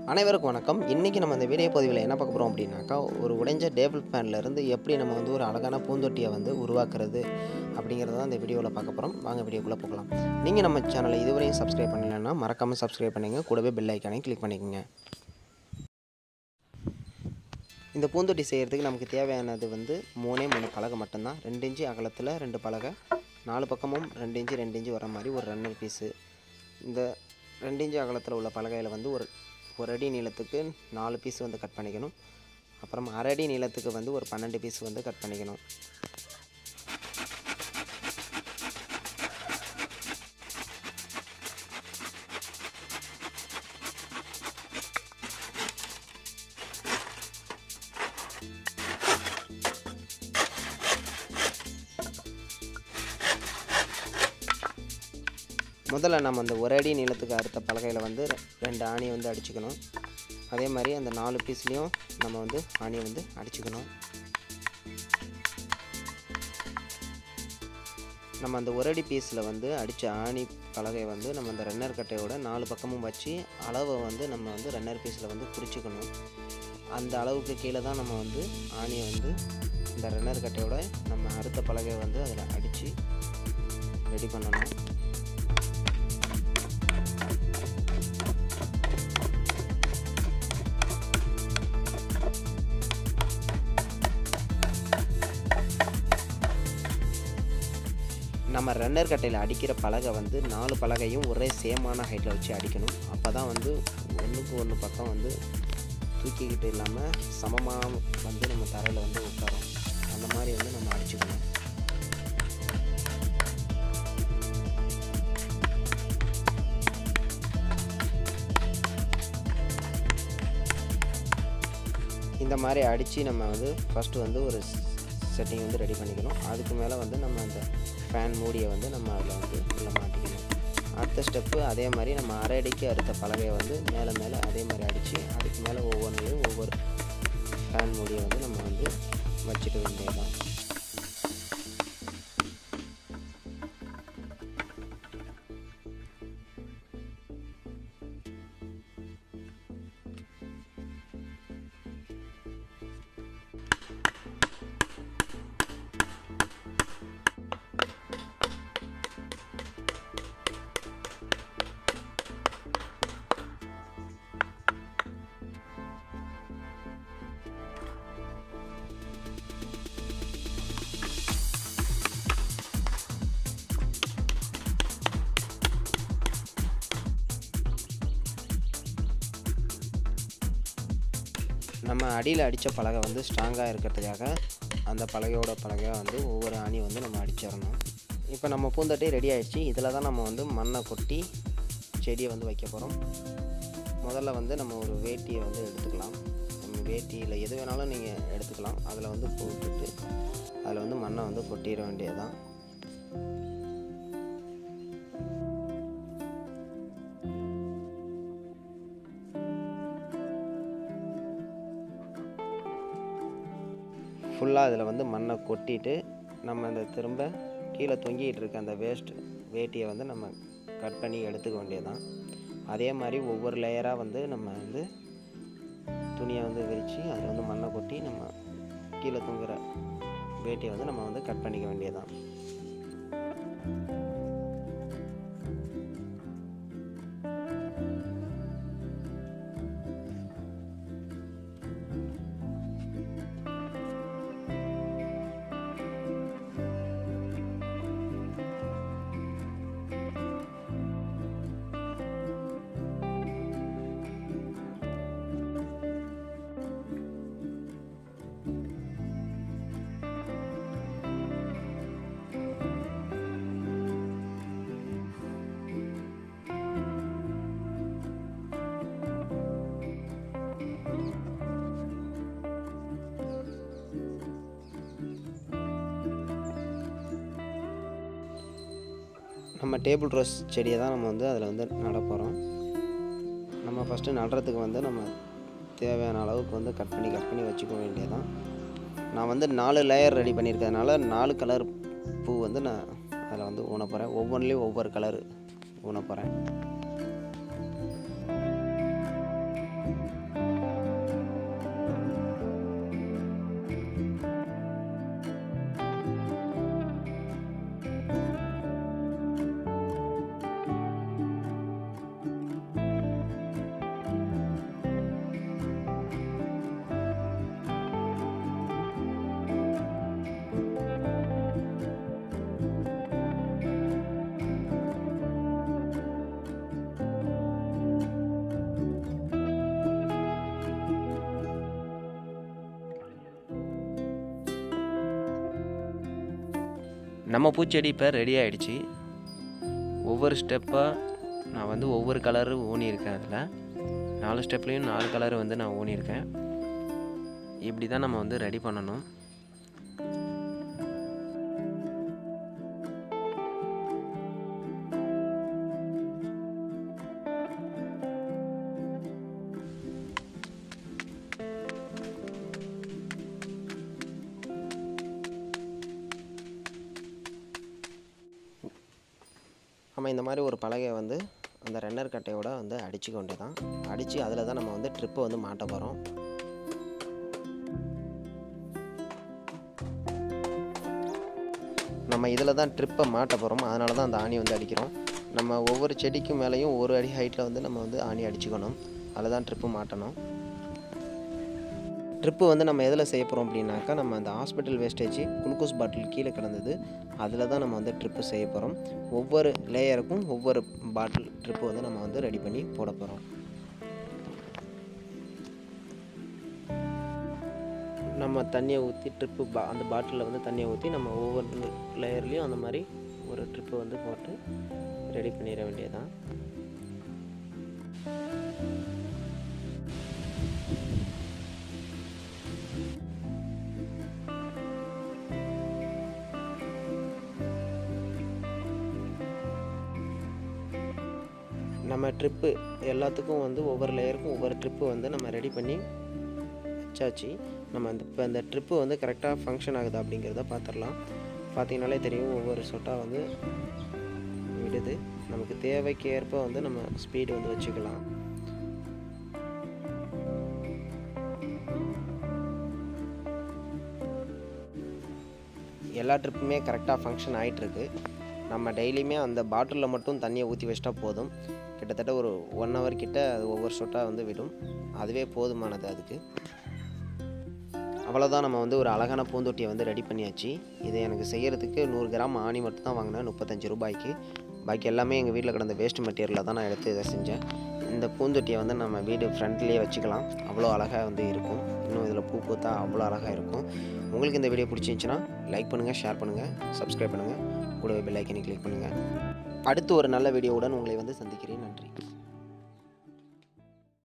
அனைவருக்கும் வணக்கம். இன்றைக்கி நம்ம இந்த வீடியோ பதிவில் என்ன பார்க்க போகிறோம் அப்படின்னாக்கா, ஒரு உடைஞ்ச டேபிள் ஃபேன்லேருந்து எப்படி நம்ம வந்து ஒரு அழகான பூந்தொட்டியை வந்து உருவாக்குறது அப்படிங்கிறத தான் இந்த வீடியோவில் பார்க்க போகிறோம். வாங்க வீடியோக்குள்ளே போகலாம். நீங்கள் நம்ம சேனலை இதுவரையும் சப்ஸ்கிரைப் பண்ணலைன்னா மறக்காமல் சப்ஸ்கிரைப் பண்ணுங்க, கூடவே பெல் ஐக்கானையும் கிளிக் பண்ணிக்கோங்க. இந்த பூந்தொட்டி செய்கிறதுக்கு நமக்கு தேவையானது வந்து 3 பலகை மட்டும்தான். 2 இன்ச்சு அகலத்தில் 2 பலகை, 4 பக்கமும் 2 இன்ச்சு வர மாதிரி ஒரு ரன்னர் பீஸு. இந்த 2 இன்ச்சு அகலத்தில் உள்ள பலகையில் வந்து ஒரு அடி நீளத்துக்கு 4 பீஸ் வந்து கட் பண்ணிக்கணும். அப்புறம் அரை அடி நீளத்துக்கு வந்து ஒரு 12 பீஸ் வந்து கட் பண்ணிக்கணும். முதல்ல நம்ம அந்த ஒரு அடி நீளத்துக்கு அறுத்த பலகையில் வந்து 2 ஆணி வந்து அடிச்சுக்கணும். அதே மாதிரி அந்த 4 பீஸ்லேயும் நம்ம வந்து ஆணியை வந்து அடிச்சுக்கணும். நம்ம அந்த ஒரு அடி பீஸில் வந்து அடித்த ஆணி பலகையை வந்து நம்ம அந்த ரன்னர் கட்டையோட 4 பக்கமும் வச்சு அளவை வந்து நம்ம வந்து ரன்னர் பீஸில் வந்து குறிச்சிக்கணும். அந்த அளவுக்கு கீழே தான் நம்ம வந்து ஆணியை வந்து இந்த ரன்னர் கட்டையோட நம்ம அறுத்த பலகையை வந்து அதில் அடித்து ரெடி பண்ணணும். நம்ம ரன்னர் கட்டையில் அடிக்கிற பலகை வந்து 4 பலகையும் ஒரே சேமான ஹைட்டில் வச்சு அடிக்கணும். அப்போ தான் வந்து ஒன்றுக்கு ஒன்று பக்கம் வந்து தூக்கிக்கிட்டு இல்லாமல் சமமாக வந்து நம்ம தரையில் வந்து உட்காரோம். அந்த மாதிரி வந்து நம்ம அடிச்சுக்கணும். இந்த மாதிரி அடித்து நம்ம வந்து ஃபஸ்ட்டு வந்து ஒரு செட்டிங் வந்து ரெடி பண்ணிக்கணும். அதுக்கு மேலே வந்து நம்ம அந்த ஃபேன் மூடியை வந்து நம்ம அதில் வந்து உள்ளே மாட்டிக்கணும். அடுத்த ஸ்டெப்பு அதே மாதிரி நம்ம அரை அடிக்கு அறுத்த பலகையை வந்து மேலே அதே மாதிரி அடித்து அதுக்கு மேலே ஒவ்வொன்றையும் ஒவ்வொரு ஃபேன் மூடியை வந்து நம்ம வந்து வச்சுக்க வேண்டியதுதான். நம்ம அடியில் அடித்த பலகை வந்து ஸ்ட்ராங்காக இருக்கிறதுக்காக அந்த பலகையாக வந்து ஒவ்வொரு ஆணி வந்து நம்ம அடிச்சிடணும். இப்போ நம்ம பூந்தொட்டி ரெடி ஆகிடுச்சு. இதில் தான் நம்ம வந்து மண்ணை கொட்டி செடியை வந்து வைக்க போகிறோம். முதல்ல வந்து நம்ம ஒரு வேட்டியை வந்து எடுத்துக்கலாம். நம்ம வேட்டியில் எது வேணாலும் நீங்கள் எடுத்துக்கலாம். அதில் வந்து போட்டுட்டு அதில் வந்து மண்ணை வந்து கொட்டிட வேண்டியதுதான். ஃபுல்லாக அதில் வந்து மண்ணை கொட்டிட்டு நம்ம அந்த திரும்ப கீழே தொங்கிட்டு இருக்க அந்த வேட்டியை வந்து நம்ம கட் பண்ணி எடுத்துக்க வேண்டியதுதான். அதே மாதிரி ஒவ்வொரு லேயராக வந்து நம்ம வந்து துணியை வந்து விரித்து அதில் வந்து மண்ணை கொட்டி நம்ம கீழே தொங்குற வேட்டியை வந்து நம்ம வந்து கட் பண்ணிக்க வேண்டியதுதான். நம்ம டேபிள் ரோஸ் செடியை தான் நம்ம வந்து அதில் வந்து நட போகிறோம். நம்ம ஃபஸ்ட்டு நடுறதுக்கு வந்து நம்ம தேவையான அளவுக்கு வந்து கட் பண்ணி வச்சுக்க வேண்டியதான். நான் வந்து 4 லேயர் ரெடி பண்ணியிருக்கிறதுனால 4 கலர் பூ வந்து நான் அதில் வந்து ஊன போகிறேன். ஒவ்வொன்றிலையும் ஒவ்வொரு கலர் ஊன போகிறேன். நம்ம பூச்செடி இப்போ ரெடி ஆகிடுச்சு. ஒவ்வொரு ஸ்டெப்பாக நான் வந்து ஒவ்வொரு கலரு ஊனியிருக்கேன். அதில் 4 ஸ்டெப்லேயும் 4 கலரு வந்து நான் ஊனியிருக்கேன். இப்படி தான் நம்ம வந்து ரெடி பண்ணணும். நம்ம இந்த மாதிரி ஒரு பலகையை வந்து அந்த ரன்னர் கட்டையோட வந்து அடிச்சுக்க வேண்டியதான். அடித்து அதில் தான் நம்ம வந்து ட்ரிப்பை வந்து மாட்ட போகிறோம். நம்ம இதில் தான் ட்ரிப்பை மாட்ட போகிறோம். அதனால தான் அந்த ஆணி வந்து அடிக்கிறோம். நம்ம ஒவ்வொரு செடிக்கும் மேலேயும் 1 அடி ஹைட்டில் வந்து நம்ம வந்து ஆணி அடிச்சுக்கணும். அதில் தான் ட்ரிப்பு மாட்டணும். ட்ரிப்பு வந்து நம்ம எதில் செய்ய போகிறோம் அப்படின்னாக்கா, நம்ம அந்த ஹாஸ்பிட்டல் வேஸ்டேஜ் குளுக்கோஸ் பாட்டில் கீழே கிடந்தது, அதில் தான் நம்ம வந்து ட்ரிப்பு செய்ய போகிறோம். ஒவ்வொரு லேயருக்கும் ஒவ்வொரு பாட்டில் ட்ரிப்பு வந்து நம்ம வந்து ரெடி பண்ணி போட போகிறோம். நம்ம தண்ணியை ஊற்றி ட்ரிப்பு அந்த பாட்டிலில் வந்து தண்ணியை ஊற்றி நம்ம ஒவ்வொரு லேயர்லேயும் அந்த மாதிரி ஒரு ட்ரிப்பு வந்து போட்டு ரெடி பண்ணிட வேண்டியதான். நம்ம ட்ரிப்பு எல்லாத்துக்கும் வந்து ஒவ்வொரு லேயருக்கும் ஒவ்வொரு ட்ரிப்பு வந்து நம்ம ரெடி பண்ணி வச்சாச்சு. நம்ம இப்போ அந்த ட்ரிப்பு வந்து கரெக்டாக ஃபங்க்ஷன் ஆகுதா அப்படிங்கிறத பார்த்துடலாம். பார்த்தீங்கனாலே தெரியும், ஒவ்வொரு சொட்டாக வந்து விடுது. நமக்கு தேவைக்கு ஏற்ப வந்து நம்ம ஸ்பீடு வந்து வச்சுக்கலாம். எல்லா ட்ரிப்புமே கரெக்டாக ஃபங்க்ஷன் ஆகிட்டுருக்கு. நம்ம டெய்லியுமே அந்த பாட்டிலில் மட்டும் தண்ணியை ஊற்றி வச்சிட்டா போதும். கிட்டத்தட்ட ஒரு 1 hour கிட்ட அது ஒவ்வொரு சொட்டாக வந்து விடும். அதுவே போதுமானது அதுக்கு. அவ்வளோதான், நம்ம வந்து ஒரு அழகான பூந்தொட்டியை வந்து ரெடி பண்ணியாச்சு. இதை எனக்கு செய்கிறதுக்கு 100 கிராம் ஆணி மட்டும் தான் வாங்கினேன், 35 ரூபாய்க்கு. பாக்கி எல்லாமே எங்கள் வீட்டில் கிடந்த வேஸ்ட் மெட்டீரியலில் தான் நான் எடுத்து இதை செஞ்சேன். இந்த பூந்தொட்டியை வந்து நம்ம வீடு ஃப்ரண்ட்லேயே வச்சுக்கலாம். அவ்வளோ அழகாக வந்து இருக்கும். இன்னும் இதில் பூ பூத்தா அவ்வளோ அழகாக இருக்கும். உங்களுக்கு இந்த வீடியோ பிடிச்சிருந்துச்சுன்னா லைக் பண்ணுங்கள், ஷேர் பண்ணுங்கள், சப்ஸ்கிரைப் பண்ணுங்கள், கூடவே பெல் ஐக்கனை கிளிக் பண்ணுங்கள். அடுத்து ஒரு நல்ல வீடியோவுடன் உங்களை வந்து சந்திக்கிறேன். நன்றி.